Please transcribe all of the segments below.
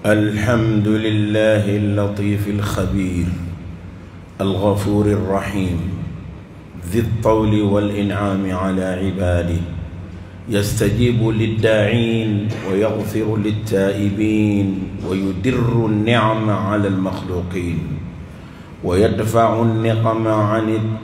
الحمد لله اللطيف الخبير الغفور الرحيم ذي الطول والإنعام على عباده، يستجيب للداعين ويغفر للتائبين ويدر النعم على المخلوقين ويدفع النقم عن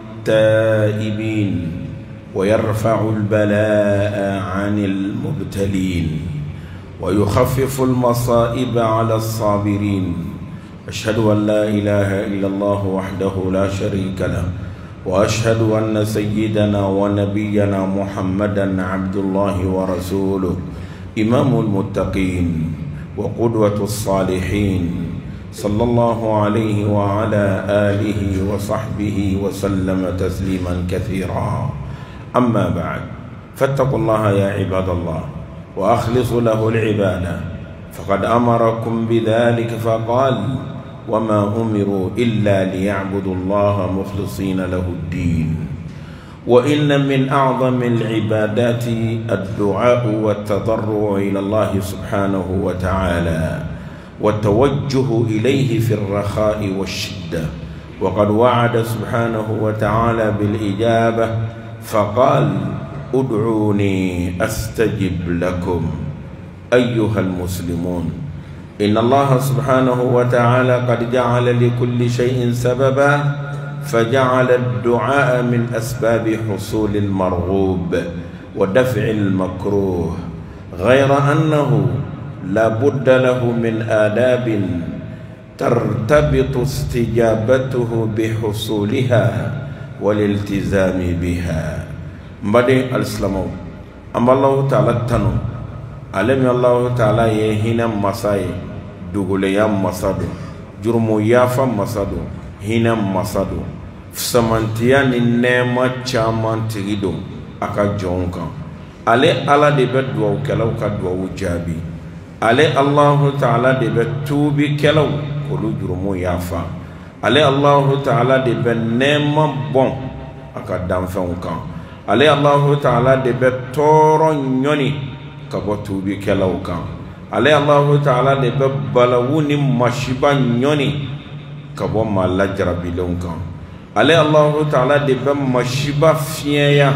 التائبين ويرفع البلاء عن المبتلين ويخفف المصائب على الصابرين. أشهد أن لا إله إلا الله وحده لا شريك له، وأشهد أن سيدنا ونبينا محمدا عبد الله ورسوله، إمام المتقين وقدوة الصالحين، صلى الله عليه وعلى آله وصحبه وسلم تسليما كثيرا. أما بعد، فاتقوا الله يا عباد الله وأخلصوا له العبادة، فقد أمركم بذلك فقال: وما أمروا إلا ليعبدوا الله مخلصين له الدين. وإن من أعظم العبادات الدعاء والتضرع إلى الله سبحانه وتعالى والتوجه إليه في الرخاء والشدة، وقد وعد سبحانه وتعالى بالإجابة فقال: ادعوني أستجب لكم. أيها المسلمون، إن الله سبحانه وتعالى قد جعل لكل شيء سببا، فجعل الدعاء من أسباب حصول المرغوب ودفع المكروه، غير أنه لا بد له من آداب ترتبط استجابته بحصولها والالتزام بها. mbade alislamaw amba Allah ta'ala tanu alemi Allah ta'ala ye hina masaye dugule ya masado jurmu yafa masado hina masado samantiya ni nema chaman tigido aka jonka ale ala de be duwaw kelaw ka duwaw jabi, ale Allah ta'ala de be tubi kelaw kolu jurmu yafa, ale Allah ta'ala de be nema bon aka danfew kan, ale Allahu ta'ala de be toro nyoni ka bo tubi kelaw kan, ale Allahu ta'ala de be balawuni mashiba nyoni ka bo mala jarabilon kan, ale Allahu ta'ala de be mashiba fiya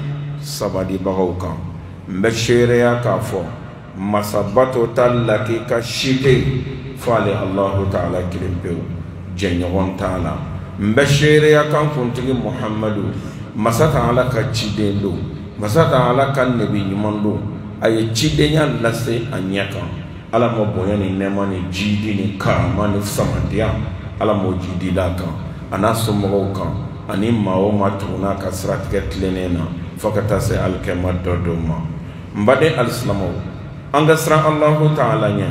sabadi bagaw kan. Mbe shereya ka fo masabato tallaki ka shite fale Allahu ta'ala kilimpew jenyon ta'ala. Mbe shereya kan kuntigi Muhammadu masata ala ka ciden do, masata ala ka nabi ɲuman do, a ye cidenya lase a ɲɛ kan. Ala ma bonya ni nɛɛma ni jidi ni karama ni samantiya ala m'o jidi da kan, a n'a somɔgɔw kan, ani maa o maa tuguna ka siratigɛ tilennen na fo ka taa se alikɛma dɔ dɔ ma. N baden alisilamɛw, an ka siran Allahu ta'ala ɲɛ,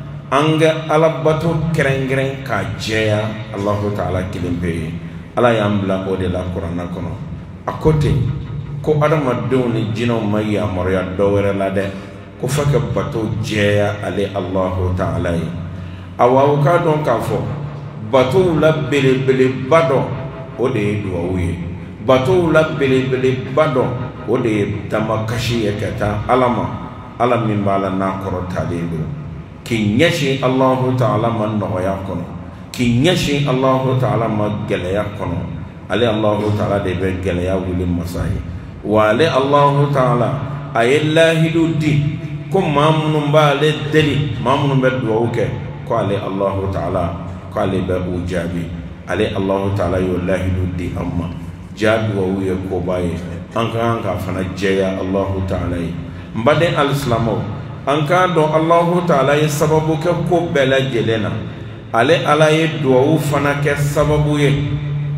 an ka alabato kɛrɛnkɛrɛn k'a jɛya Allahu ta'ala kelen pe ye. Ala y'an bila o de la kuranna kɔnɔ. A ko ten ko adamadenw ni jinɛw ma yamaruya dɔ wɛrɛ la dɛ, ko fo ka bato jɛya ale Allahu ta'ala ye. Awa o k'a dɔn k'a fɔ batow la belebeleba dɔ o de ye duwawu ye, batow la belebeleba dɔ o de ye damakasi ye ka taa ala ma, ala min b'a la n'a kɔrɔtalen don. K'i ɲɛsin Allahu ta'ala ma nɔgɔya kɔnɔ, k'i ɲɛsin Allahu ta'ala ma gɛlɛya kɔnɔ. Ale Allahu ta'ala de be gɛlɛya wuli masa ye, wa ale Allahu ta'ala a ye lahidu di ko maa minnu b'ale deli, maa minnu bɛ duwawu kɛ ko ale Allahu ta'ala ko ale bɛ u jaabi. Ale Allahu ta'ala y'o lahidu di an ma. Ja duwawu ye koba ye, an ka kan ka fana jɛya Allahu ta'ala ye. N baden alisilamɛw, an k'a dɔn Allahu ta'ala ye sababu kɛ ko bɛɛ lajɛlen na. Ale ala ye duwawu fana kɛ sababu ye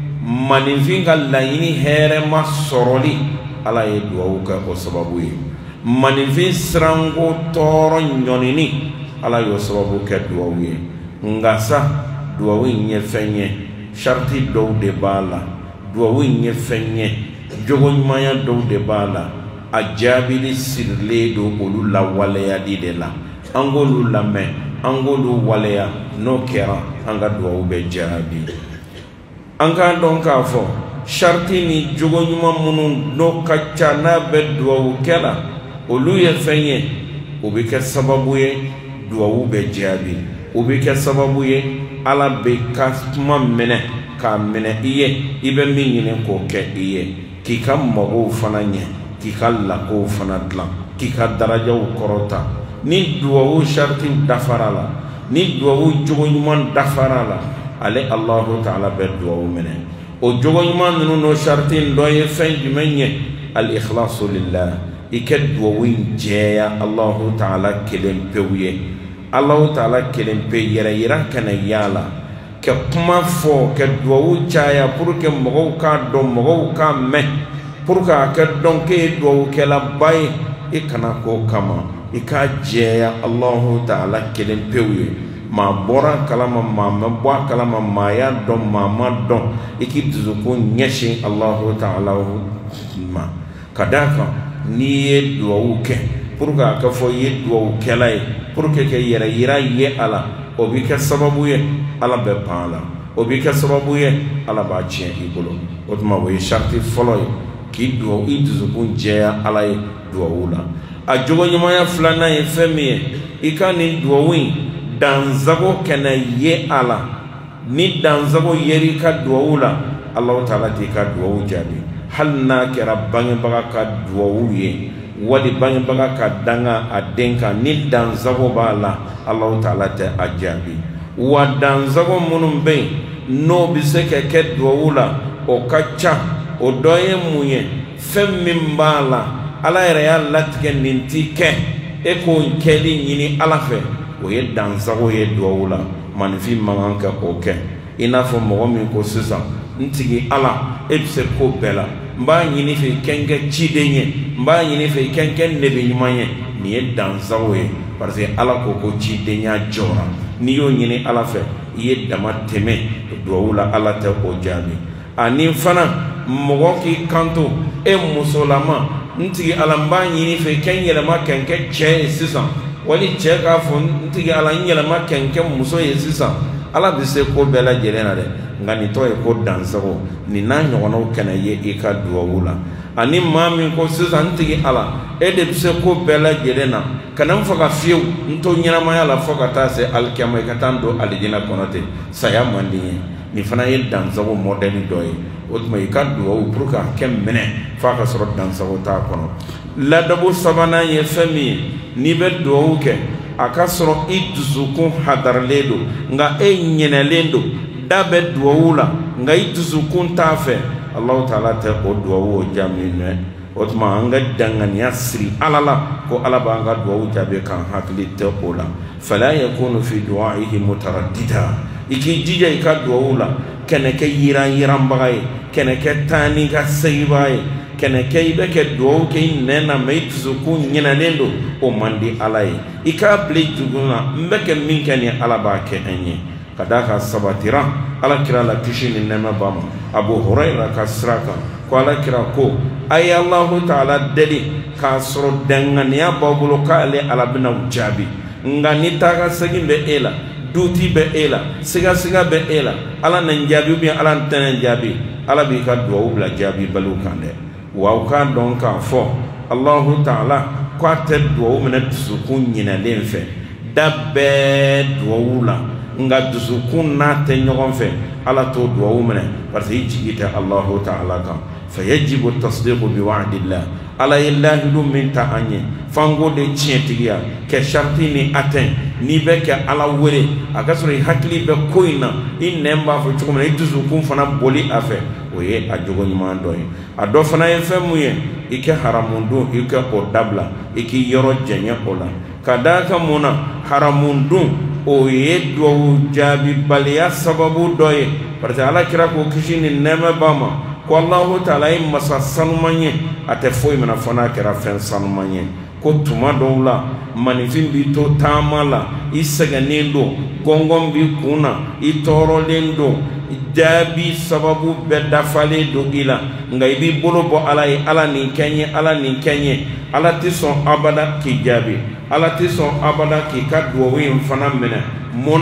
maninfin ka laɲini hɛrɛma sɔrɔli, ala ye duwawu kɛ o sababu ye. Maninfin siranko tɔɔrɔ ɲɔnini, ala y'o sababu kɛ duwawu ye. Nga sa duwawu in ye fɛn ye, sharti dɔw de b'a la. Duwawu in ye fɛn ye, jogo ɲumanya dɔw de b'a la. A jaabili sirilen don olu lawaleyali de la. An k'olu lamɛn, an k'olu waleya, n'o kɛra an ka duwawu bɛ jaabi. An k'a dɔn k'a fɔ sharti ni jogo ɲuman minnu n'o ka ca n'a bɛ duwawu kɛla, olu ye fɛn ye o bɛ kɛ sababu ye duwawu bɛ jaabi. ubike sababu ye ala be ka tuma mene ka mene iye ibe min ɲini k'o kɛ iye k'i ka mɔgɔw fana ɲɛ k'i ka lakow fana dilan k'i ka darajaw kɔrɔta ni duwawu shartiw dafara la ni duwawu jogo ɲuman dafara la ale Allahu Ta'ala bɛ duwawu minɛ o jogo ɲuman ninnu no sharti dɔ ye fɛn jumɛn ye al-ikhlasu lillah i kɛ duwawu in jɛya Allahu Ta'ala kelen pewu ye Allahu Ta'ala kelen pe yɛrɛ yira kana yala kɛ kuma fɔ kɛ duwawu caya pour que mɔgɔw k'a dɔn mɔgɔw k'a mɛn pour que a kɛ dɔn k'e ye duwawukɛla ba ye i kana k'o kama i k'a jɛya Allahu Ta'ala kelen pewu ye maa bɔra kalama maa ma bɔ a kalama maa y'a dɔn maa ma dɔn i k'i dusukun ɲɛsin Allahu Ta'ala ma ka d'a kan n'i ye duwawu kɛ pour que a ka fɔ i ye duwawukɛla ye pour que kɛ yɛrɛ yira ye a la o bi kɛ sababu ye ala bɛ pan a la o bi kɛ sababu ye ala b'a tiɲɛ i bolo o tuma o ye sharti fɔlɔ ye k'i duwawu i dusukun jɛya ala ye duwawu la a jogo ɲumanya filanan ye fɛn min ye i ka nin duwawu in danzago kɛnɛ ye a la ni danzago yeri ka duwawu la Allahu Ta'ala t'i ka duwawu jaabi hali n'a kɛra bangebaga ka duwawu ye wali bangebaga ka danga a den kan ni danzago b'a la Allahu Ta'ala tɛ a jaabi wa danzago minnu bɛ yen n'o bɛ se ka kɛ duwawu la o ka ca o dɔ ye mun ye fɛn min b'a la ala yɛrɛ y'a latigɛ nin ti kɛ e k'o kɛli ɲini ala fɛ o ye danzago ye duwawu la manifin man kan ka o kɛ i n'a fɔ mɔgɔ min ko sisan n tigi ala e bɛ se ko bɛɛ la n b'a ɲini fɛ i kɛ n kɛ ciden ye n b'a ɲini fɛ i kɛ n kɛ nebe ɲuman ye nin ye danzago ye parce que ala ko ko cidenya jɔra n'i y'o ɲini ala fɛ i ye dama tɛmɛ duwawu la ala tɛ o jaabi ani fana mɔgɔ k'i kanto e musolama n tigi ala n b'a ɲini fɛ i kɛ n yɛlɛma kɛ n kɛ cɛ ye sisan wali cɛ k'a fɔ n tigi ala n yɛlɛma kɛ n kɛ muso ye sisan ala bɛ se ko bɛɛ lajɛlen na dɛ nka nin tɔ ye ko dansago nin n'a ɲɔgɔnnaw kana ye i ka duwawu la ani maa min ko sisan n tigi ala e de bɛ se ko bɛɛ lajɛlen na kana n faga fiyewu n to ɲɛnamaya la fo ka taa se alikiyama i ka taa n don alijinɛ kɔnɔ ten saya man di n ye nin fana ye dansago mɔdɛli dɔ ye o tuma i ka duwawu pour que a kɛ minɛ f'a ka sɔrɔ dansago t'a kɔnɔ ladabu sabanan ye fɛn min ye n'i bɛ duwawu kɛ a ka sɔrɔ i dusukun hadaralen don nka e ɲinɛlen don da bɛ duwawu la nka i dusukun t'a fɛ Allahu Ta'ala tɛ o duwawu o jaabi mɛn o tuma an ka danganiya siri ala la ko ala b'an ka duwawu jaabi k'an hakili tɛ o la fala yakunu fi du'aihi mutaraddida i k'i jija i ka duwawu la kɛnɛ kɛ yiranyiranbaga ye kɛnɛ kɛ taani ka segibaga ye kɛnɛ kɛ i bɛ kɛ duwawu kɛ i nɛn na mɛ i dusukun ɲinɛlen don o man di ala ye i k'a bila i dusukun na n bɛ kɛ min kɛ nin ala b'a kɛ an ye ka d'a kan sabatira ala kira la kisi ni nɛɛma b'a ma Abu Hurayra ka sira kan ko ala kira ko a ye Allahu Ta'ala deli k'a sɔrɔ danganiya b'aw bolo k'ale ala bɛna o jaabi nka ni taa ka segin bɛ e la duuti bɛ e la sigasiga bɛ e la ala na n jaabi ubiyɛn ala n tɛna n jaabi ala b'i ka duwawu bila jaabi baliw kan dɛ wa aw k'a dɔn k'a fɔ Allahu Ta'ala ko a tɛ duwawu minɛ dusukun ɲinɛlen fɛ da bɛɛ duwawu la nka dusukun n'a tɛ ɲɔgɔn fɛ ala t'o duwawu minɛ parce que i jigi tɛ Allahu Ta'ala kan fayajibu tasdiqu bi wa'dillah ala ye lahidu min ta an ye fango de tiɲɛtigiya kɛ sharti ni atɛn n'i bɛ kɛ ala wele a ka sɔrɔ i hakili bɛ ko in na i nɛn b'a fɔ cogo min na i dusukun fana boli a fɛ o ye a jogo ɲuman dɔ ye a dɔ fana ye fɛn mun ye i kɛ haramu dun i kɛ o dabila i k'i yɔrɔ jɛɲɛ o la ka d'a kan mun na haramu dun o ye duwawu jaabibaliya sababu dɔ ye parce que ala kira ko kisi ni nɛɛmɛ b'a ma ko Allahu Ta'ala ye masa sanuman ye a tɛ foyi minɛ fɔ n'a kɛra fɛn sanuman ye ko tuma dɔw la manifin b'i to taama la i sɛgɛnnen don gɔngɔn b'i kun na i tɔɔrɔlen don jaabi sababu bɛɛ dafalen don i la nka i b'i bolo bɔ ala ye ala nin kɛ n ye ala nin kɛ n ye ala tɛ sɔn abada k'i jaabi ala tɛ sɔn abada k'i ka duwawu in fana minɛ mun na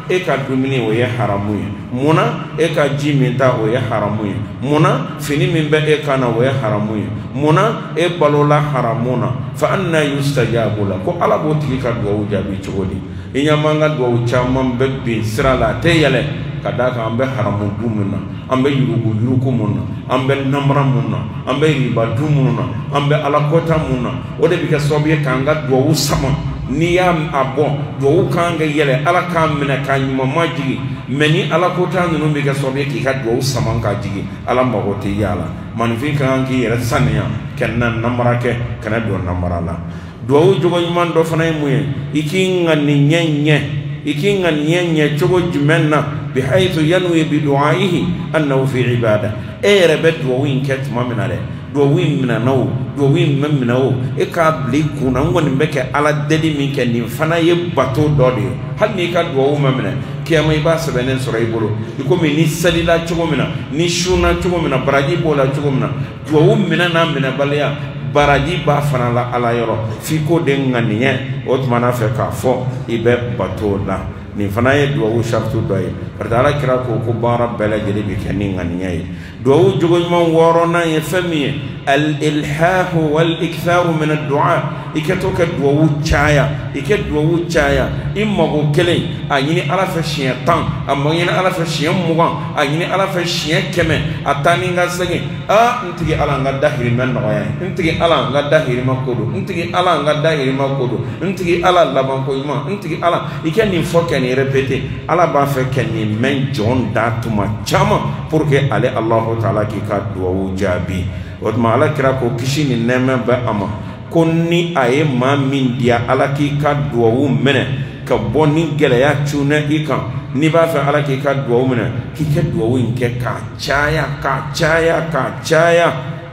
e ka dumuni o ye haramu ye muna e ka ji min ta o ye haramu ye muna fini min bɛ e kana o ye haramu ye muna e balola haramu na fa anna yustajabu la ko ala b'o tigi ka duwawu jaabi cogo di i ɲama an ka duwawu caman bɛ bin sira la a tɛ yɛlɛ ka d'a kan an bɛ haramu du mun na an bɛ yurugu mun na an bɛ namara mun na an bɛ riba du mun na an bɛ alakota mun na o de bɛ kɛ sababu ye k'an ka duwawu sama n'i y'a bɔ duwawu kan ka yɛlɛ ala k'an minɛ k'a ɲuman majigi mɛ ni alakota ninnu bɛ kɛ sababu ye k'i ka duwawu sama ka jigi ala mago tɛ y'a la maninfin ka kan k'i yɛrɛ saniya kana namara kɛ kana don namara la duwawu jogo ɲuman dɔ fana ye mun ye i k'i ŋaniya i k'i ŋaniya cogo jumɛn na bihaythu yanwi bi du'aihi annahu fi ibada e yɛrɛ bɛ duwawu in kɛ tuma min na dɛ duwawu in minɛna o duwawu in ma minɛ o e k'a bila i kun na n kɔni bɛ kɛ ala deli min kɛ nin fana ye bato dɔ de ye hali n'i ka duwawu ma minɛ kiyama i b'a sɛbɛnnen sɔrɔ i bolo i komi ni salila cogo min na ni sunna cogo min na baraji b'o la cogo min na duwawu minɛ n'a minɛbaliya baraji b'a fana la ala yɔrɔ f'i ko de ŋaniya o tuma na fɛ k'a fɔ i bɛ bato la nin fana ye duwawu shartu dɔ ye parce que ala kira ko baara bɛɛ lajɛlen bɛ kɛ ni ŋaniya ye duwawu jogo ɲuman wɔɔrɔnan ye fɛn min ye al-ilhahu wal-iktharu min ad-du'a i kɛ to kɛ duwawu caya i kɛ duwawu caya i mago kelen a ɲini ala fɛ siɲɛ 10 a ma ɲini ala fɛ siɲɛ 20 a ɲini ala fɛ siɲɛ 100 a taa ni ka segin n tigi ala n ka dahirimɛ nɔgɔya ye n tigi ala n ka dahirimɛ ko don n tigi ala n ka dahirimɛ ko don n tigi ala labanko ɲuman n tigi ala i kɛ nin fɔ kɛ nin répété ala b'a fɛ kɛ nin mɛn jɔn da tuma caman pour que ale Allahu taala k'i ka duwawu jaabi o tuma ala kira ko kisi ni nɛɛmɛ bɛ a ma ko ni a ye maa min diya ala k'i ka duwawu minɛ ka bɔ ni gɛlɛya cunɛ i kan n'i b'a fɛ ala k'i ka duwawu minɛ k'i kɛ duwawu in kɛ k'a caya k'a caya k'a caya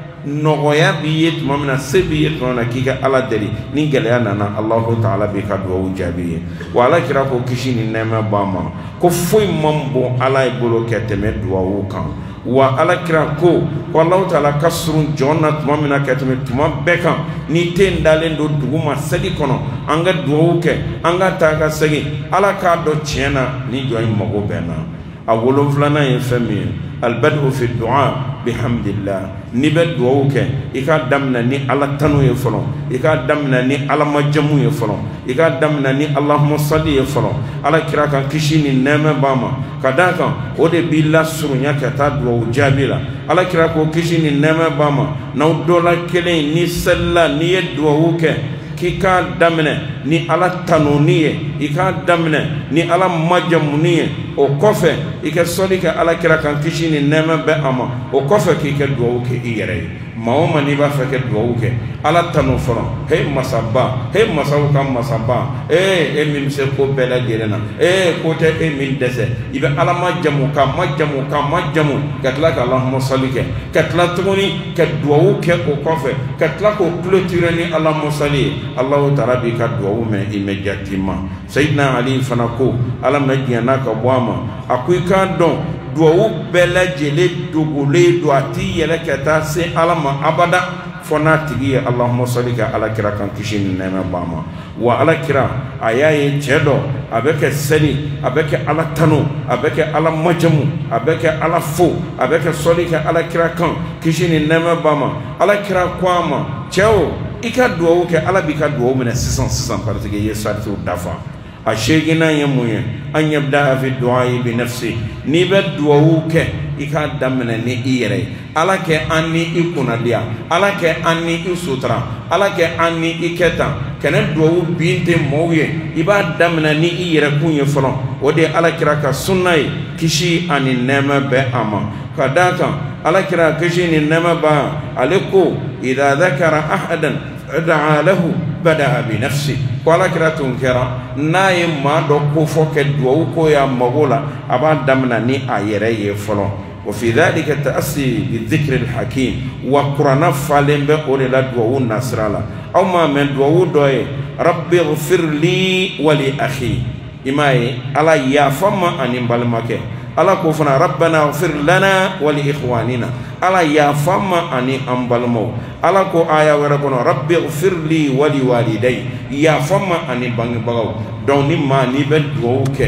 nɔgɔya b'i ye tuma min na se b'i ye tuma min na k'i ka ala deli ni gɛlɛya nana Allahu taala b'i ka duwawu jaabi ye wa ala kira ko kisi ni nɛɛmɛ b'a ma ko foyi man bon ala ye bolo kɛ tɛmɛ duwawu kan wa ala kira ko Allahu taala ka surun jɔn na tuma min na ka tɛmɛ tuma bɛɛ kan ni ten dalen don dugu ma seli kɔnɔ an ka duwawu kɛ an ka taa ka segin ala k'a dɔn tiɲɛ na ni jɔn in mago bɛ na a wolonfilanan ye fɛn min ye albadu fi du'a bihamdillah ni bɛ duwawu kɛ i k'a daminɛ ni ala tanu ye fɔlɔ i k'a daminɛ ni ala majamu ye fɔlɔ i k'a daminɛ ni allahumma salli ye fɔlɔ ala kira kan kisi ni nɛɛmɛ b'a ma ka d'a kan o de b'i lasurunya ka taa duwawu jaabi la ala kira ko kisi ni nɛɛmɛ b'a ma n'aw dɔ la kelen ni salila n'i ye duwawu kɛ k'i k'a daminɛ ni ala tanuni ye i k'a daminɛ ni ala majamuni ye o kɔfɛ i ka sɔli kɛ ala kira kan kisi ni nɛɛmɛ bɛ a ma o kɔfɛ k'i kɛ duwawu kɛ i yɛrɛ ye maa o maa n'i b'a fɛ kɛ duwawu kɛ ala tanu fɔlɔ he masaba he masaw ka masaba e min bɛ se ko bɛɛ lajɛlen na ko tɛ e min dɛsɛ i bɛ ala majamu ka majamu ka majamu ka tila ka allahumma salli kɛ ka tila tuguni ka duwawu kɛ o kɔfɛ ka tila k'o clôturer ni allahumma salli ye Allahu taala b'i ka duwawu mɛn immédiatement Sayyidina Ali fana ko ala ma diɲɛ n'a ka bɔ a ma a ko i k'a dɔn duwawu bɛɛ lajɛlen dogolen don a t'i yɛlɛ ka taa se ala ma abada fɔ n'a tigi ye allahumma salli kɛ ala kira kan kisi ni nɛɛmɛ b'a ma wa ala kira a y'a ye cɛ dɔ a bɛ kɛ seli a bɛ kɛ ala tanu a bɛ kɛ ala majamu a bɛ kɛ ala fo a bɛ kɛ sɔli kɛ ala kira kan kisi ni nɛɛmɛ b'a ma ala kira ko a ma cɛ o i ka duwawu kɛ ala b'i ka duwawu minɛ sisan parce que i ye saritiw dafa a seeginan ye mun ye an yabda fi du'a'i bi nafsi n'i bɛ duwawu kɛ i k'a daminɛ ni i yɛrɛ ye ala kɛ an ni i kunnadiya ala kɛ an ni i sutura ala kɛ an ni i kɛ tan kɛnɛ duwawu bin tɛ mɔɔw ye i b'a daminɛ ni i yɛrɛ kun ye fɔlɔ o de ye ala kira ka sunna ye kisi ani nɛɛmɛ bɛ a ma ka d'a kan ala kira kisi ni nɛɛmɛ b'a ale ko idha dhakara ahadan da'a lahu bada'a bi nafsi ko ala kira tun kɛra n'a ye maa dɔ kofɔ kɛ duwawu ko y'a mago la a b'a daminɛ ni a yɛrɛ ye fɔlɔ wa fi dhalika ta'assi bi dhikri al-hakim wa kuranna falen bɛ o de la duwawu nasira la aw m'a mɛn duwawu dɔ ye rabbi ighfir li wa li akhi i m'a ye ala yafa n ma ani n balimakɛ ala ko fana rabbana ighfir lana wa li ikhwanina ala yafa n ma ani an balimaw ala ko aya wɛrɛ kɔnɔ rabbi ighfir li wa li waliday yafa n ma ani bangebagaw donc ni maa n'i bɛ duwawu kɛ i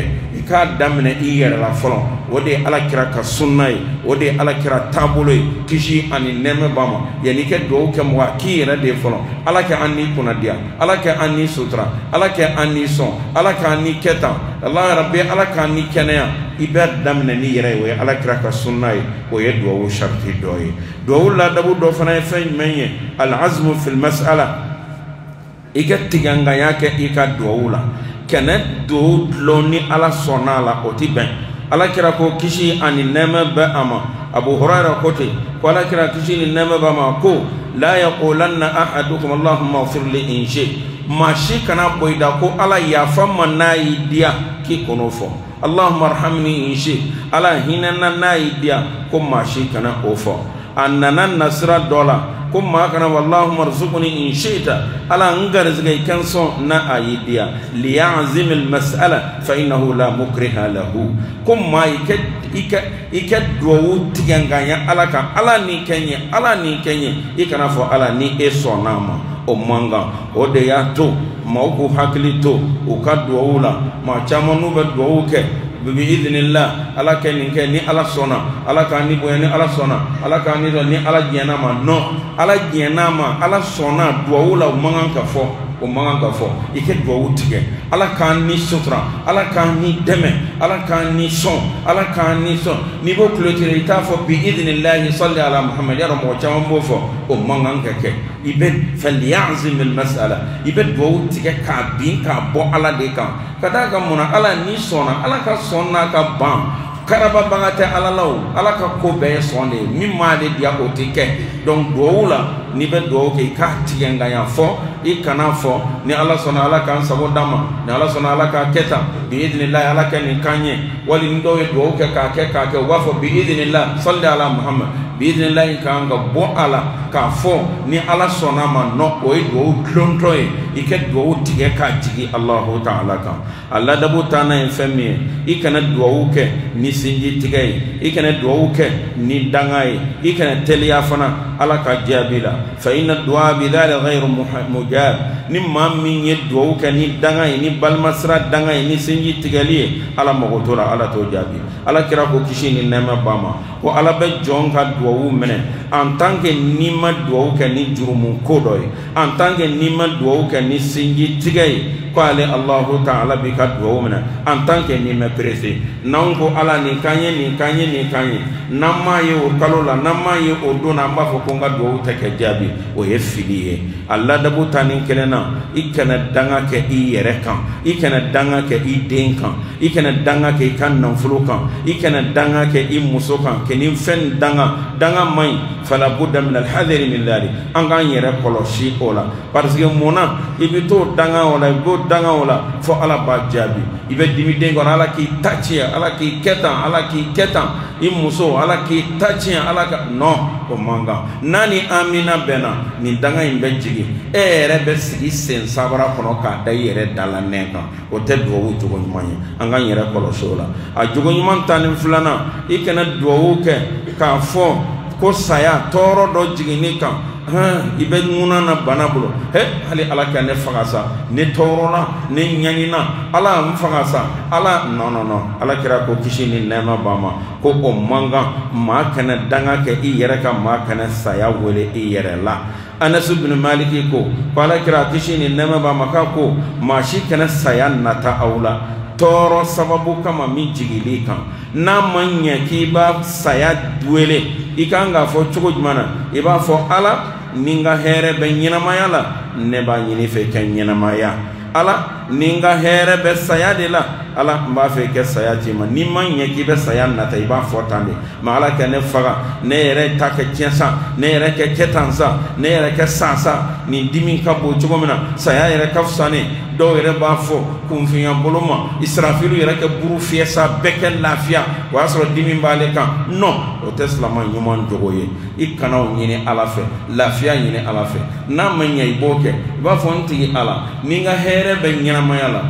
ka damne iyere la folo wode ala kira ka sunna wode ala kira tabulo kishi ani neme bama yani ke do ke mo akira de folo ala ke anni kuna dia ala ke anni sutra ala ke anni son ala ke anni keta allah rabbi ala ke anni kenaya ibad damne ni yere we ala kira ka sunna wo ye do wo sharti do la dabu do fana fe menye al azm fi al mas'ala igatiganga yake ikadwula kene do loni ala sonala otiben ala kira ko kishi ani nema ba ama abu hurairah kote ko ala kira kishi ni nema ba ma ko la yaqulanna ahadukum allahumma ighfir li in shi mashi kana boyda ko ala ya famma nayi dia ki konofo allahumma arhamni in shi ala hinana nayi dia ko mashi kana ofo annana nasra dola kuma kana wallahu marzuqni in shi'ta ala ngarzigai kanso na ayidia liya'zim almas'ala fa innahu la mukriha lahu kuma ike duwu tiganganya ala ni kenye ikana fo ala ni esonama o manga o de ya to mauku haklito ukadwula ma chamanu be duwuke بإذن الله على كني على صنع على كني بويني على صنع على كني رني على جناما نو على جناما على صنع دواولا ومعن كفو إكيد دواو تيجي على كني سطرا على كني دم على كني صن على كني صن نبو كلوتي تافو بإذن الله صلى على محمد يا رب وجام بوفو ومعن كك يبد فليعزم المسألة يبد دواو تيجي كابين كابو على ديكا kada ka muna ala ni sona ala ka sonna ka bam karaba bangate ala law ala ka ko be sonde mi ma de dia o tike donc doula ni be do ke ka tiyenga ya fo i kana fo ni ala sona ala kan sabo dama ni ala sona ala ka keta bi idnillah ala kan ni kanye wali ndo do ke ka ke wa fo bi idnillah salli ala muhammad bi idnillah kan ga bo ala ka fo ni ala sona ma no o do klontoy ike do tike ka tigi allah ta'ala ka allah dabu tana en femi ikana do ke ni sinji tigay ikana do ke ni dangay ikana teliya fana ala ka jabila fa inna du'a bi dhal ghayr mujab ni mammi ye do ke ni dangay ni balmasra dangay ni sinji tigali ala mogotora ala to jabi ala kira ko kishi ni nema bama ko ala be jonka do mene en tant que ni ma do ke ni jurumu kodoy en tant que ni ma do ke ni sinji tigay ko ale allah ta'ala bi ka do mena en tant que ni me pressé nango ala ni kanye namma ye o kalola namma ye o dona mba fo ko nga do take jabi o ye filiye allah dabu tanin kelena ikana danga ke i yere kan ikana danga ke i den kan ikana danga ke kan nan fulu kan ikana danga ke i muso kan ke ni fen danga mai fala budda min al hadari min dali anga yere koloshi ola parce que mona ibito danga ola fo ala ba jabi ibe dimi den ko ala ki tachia ala ki ketan i muso ala ki tachia ala ka no o manga nani amina bena ni danga imbe jigi ere be sigi sen sabara kono ka da yere dala neka o te do wu jogo nyumanye anga yere kolosola a jogo nyuman tanin fulana ikena do wu ke ka fo ko saya toro do jigi ni kan ibe nguna na banabulo hali ala ka ne fagasa ne torona ne nyanina ala mfagasa ala no ala kira ko kishi ni nema bama ko o manga ma kana danga ke i yere ka ma kana saya wele i yere la Anas ibn Malik ko ala kira kishi ni nema bama ka ko ma shi kana saya nata aula toro sababu kama mi jigili kan na manya ki ba saya duele ikanga fo chugo jumana iba fo ala ninga here be nyinamaya la ne ba nyini fe ken nyinamaya ala ninga here be saya de la ala mba fe ke saya ti ma ni man ye ki be saya na tay ba fotande ma ala ke ne faga ne yere ta ke tiensa ne yere ke ketansa ne yere ke sasa ni dimi ka bo chugomina saya yere ka fsane do yere ba fo kun fiya boloma israfilu yere ke buru fiesa beke lafia wa so dimi mbale kan no o tesla man yuman jogoye ikana nyine ala fe lafia nyine ala fe na manya iboke ba fo nti ala ninga here be nyinamaya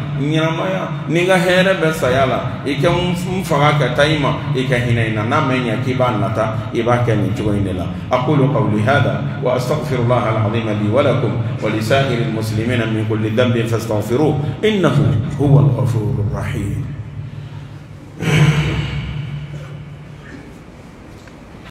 ninga here be sayala ike mfaga ka taima ike hinaina na menya kiba nata ibaka ni jogoinela aqulu qawli hadha wa astaghfirullah al-azim li wa lakum wa li sa'iril muslimina min kulli dhanbin fastaghfiruhu innahu huwal ghafurur rahim.